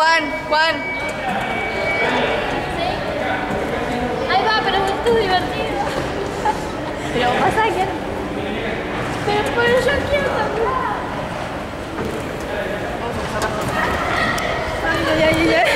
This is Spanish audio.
Juan. Ahí va, pero esto es divertido. Pero pasa que... Pero yo quiero también. Ay.